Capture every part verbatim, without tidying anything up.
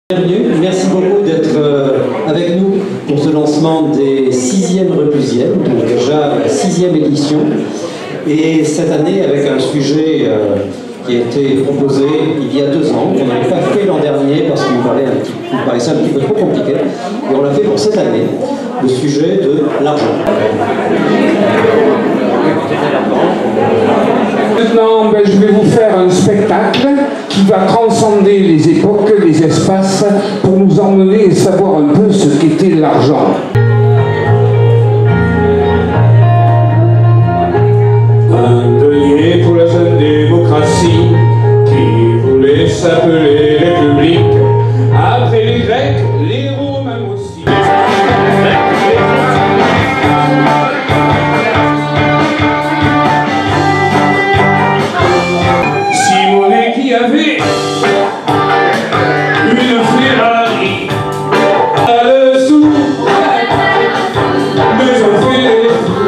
Bienvenue, merci beaucoup d'être avec nous pour ce lancement des sixièmes Repusiennes, donc déjà la sixième édition, et cette année avec un sujet euh, qui a été proposé il y a deux ans, qu'on n'avait pas fait l'an dernier parce qu'il me paraissait un, petit, il me paraissait un petit peu trop compliqué, et on l'a fait pour cette année, le sujet de l'argent. Maintenant, ben, je vais vous faire un spectacle qui va transcender les époques, les espaces, pour nous emmener et savoir un peu ce qu'était l'argent. Un denier pour la jeune démocratie qui voulait s'appeler République. Après les Grecs, les Romains aussi. Simonet qui avait une Ferrari à le sou, mais on fait les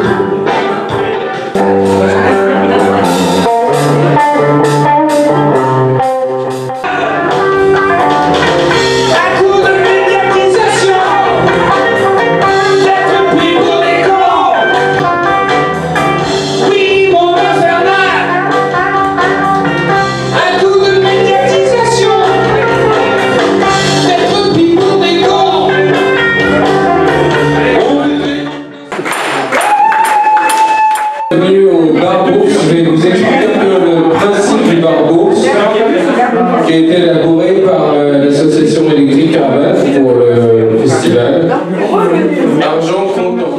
au bar bourse. Je vais vous expliquer un peu le principe du bar bourse qui a été élaboré par l'association électrique Caravane pour le festival. Argent comptant.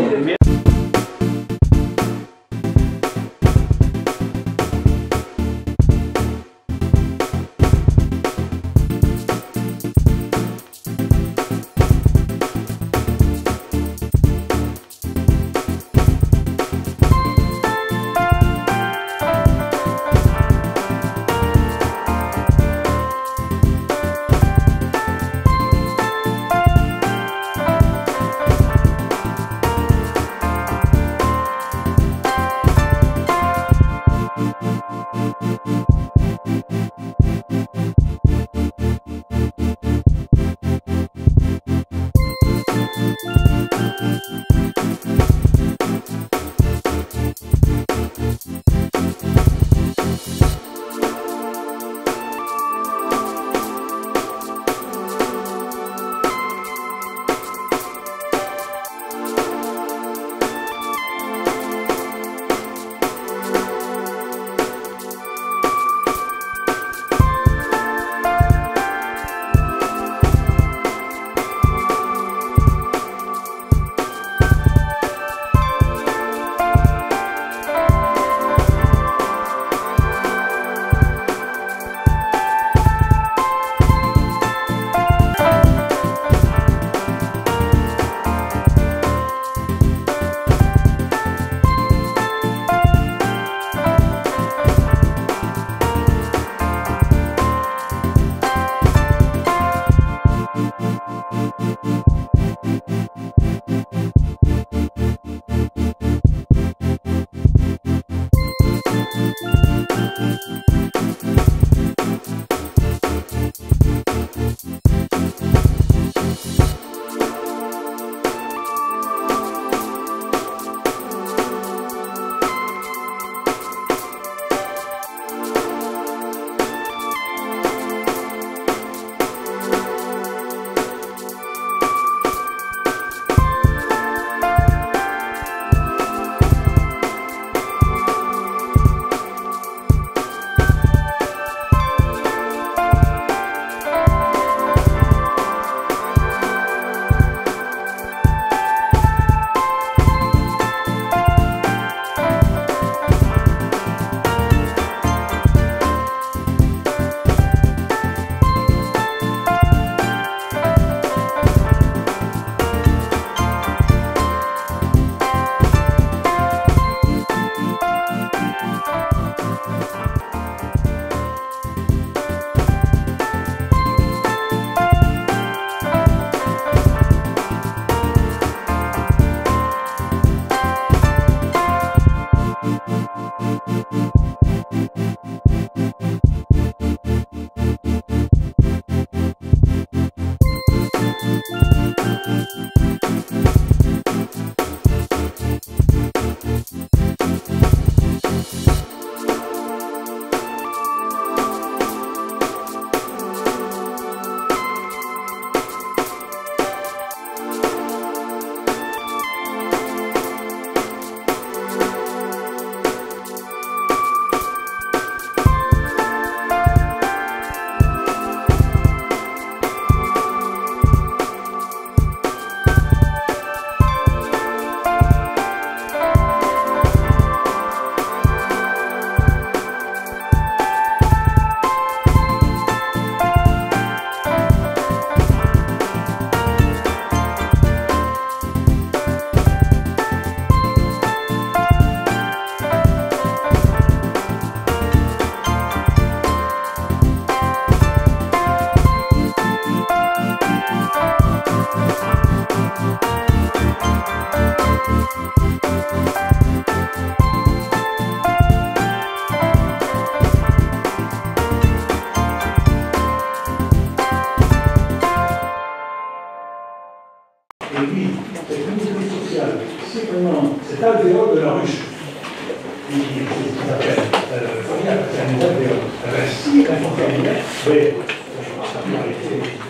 Et oui, cette unité sociale, c'est vraiment cet alvéole de la ruche, qui s'appelle euh, c'est un alvéole. Si la fontaine, mais